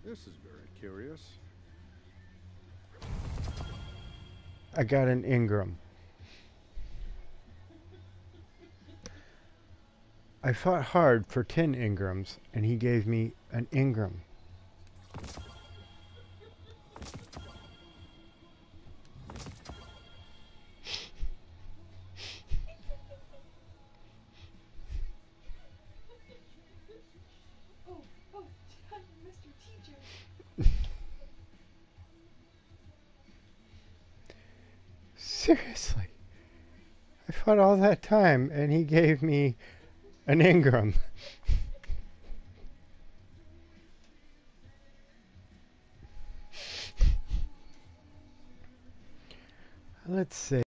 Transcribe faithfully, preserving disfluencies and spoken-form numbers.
This is very curious. I got an Ingram. I fought hard for ten Ingrams, and he gave me an Ingram. Oh, oh, Mister Teacher. Seriously. I fought all that time, and he gave me an Ingram. Let's see.